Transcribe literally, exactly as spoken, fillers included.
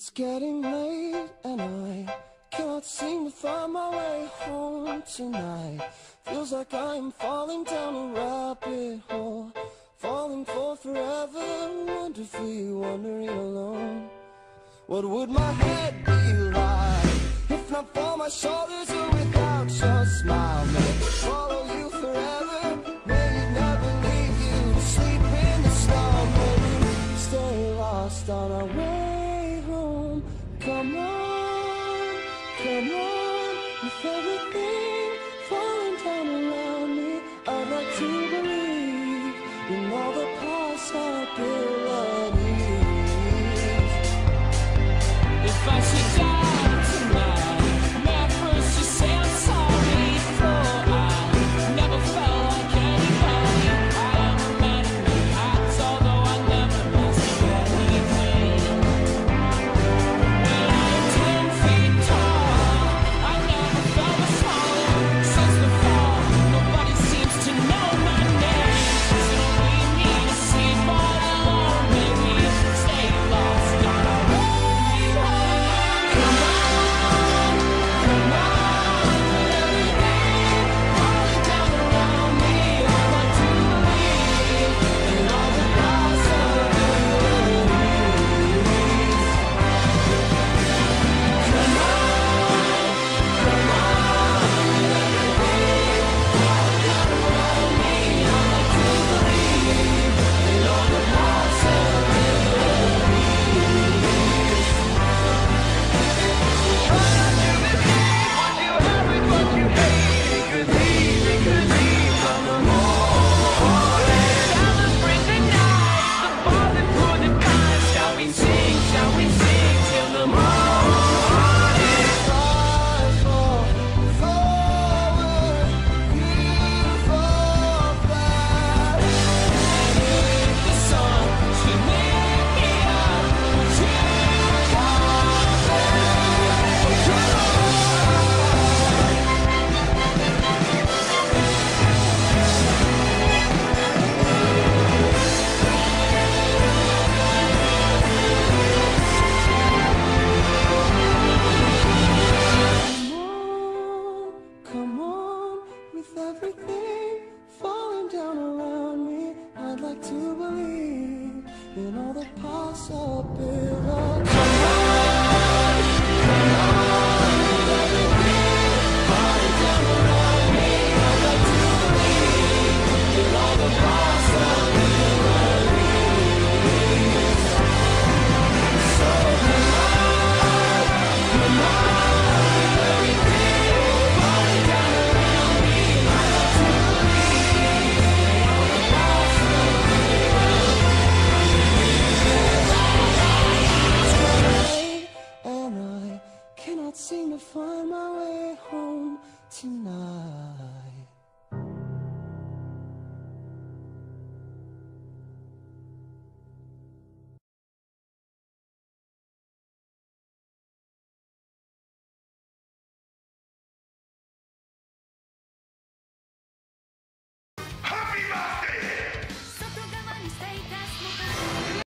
It's getting late and I cannot seem to find my way home tonight. Feels like I am falling down a rabbit hole, falling for forever, wonderfully wandering alone. What would my head be like if not for my shoulders or without your smile? May it follow you forever, may it never leave you to sleep in the snow. May we stay lost on our way